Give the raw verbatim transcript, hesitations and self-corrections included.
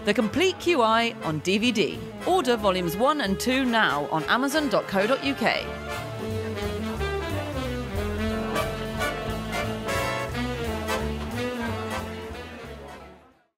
The Complete Q I on D V D. Order volumes one and two now on amazon dot co dot U K.